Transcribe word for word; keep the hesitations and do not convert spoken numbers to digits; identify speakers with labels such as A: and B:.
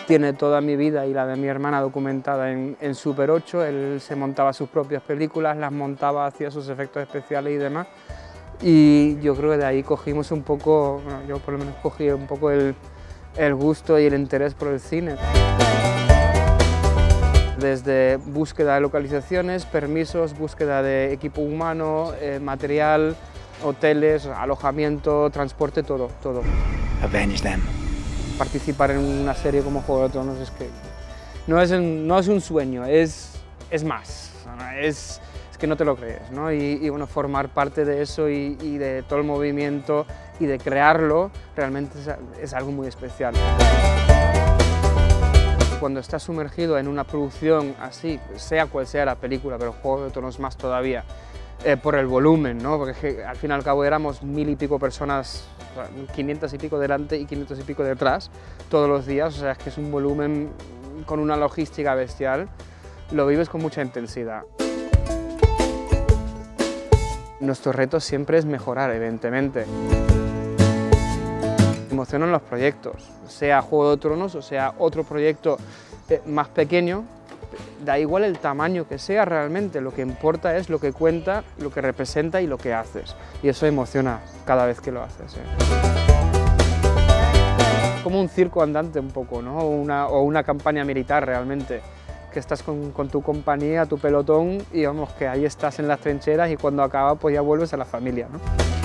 A: tiene toda mi vida y la de mi hermana documentada en, en Super ocho. Él se montaba sus propias películas, las montaba, hacía sus efectos especiales y demás. Y yo creo que de ahí cogimos un poco, bueno, yo por lo menos cogí un poco el, el gusto y el interés por el cine. Desde búsqueda de localizaciones, permisos, búsqueda de equipo humano, eh, material, hoteles, alojamiento, transporte, todo, todo.
B: Avenge them.
A: Participar en una serie como Juego de Tronos es que no es, un, no es un sueño, es, es más, es, es que no te lo crees, ¿no? Y, y bueno, formar parte de eso y, y de todo el movimiento y de crearlo realmente es, es algo muy especial. Cuando estás sumergido en una producción así, sea cual sea la película, pero Juego de Tronos más todavía, eh, por el volumen, ¿no? Porque es que, al fin y al cabo éramos mil y pico personas, quinientas y pico delante y quinientas y pico detrás, todos los días, o sea, es que es un volumen con una logística bestial, lo vives con mucha intensidad. Nuestro reto siempre es mejorar, evidentemente. Me emocionan los proyectos, sea Juego de Tronos o sea otro proyecto más pequeño, da igual el tamaño que sea realmente, lo que importa es lo que cuenta, lo que representa y lo que haces. Y eso emociona cada vez que lo haces. ¿eh? Como un circo andante un poco, ¿no? O una, o una campaña militar realmente, que estás con, con tu compañía, tu pelotón y vamos, que ahí estás en las trincheras y cuando acaba pues ya vuelves a la familia, ¿no?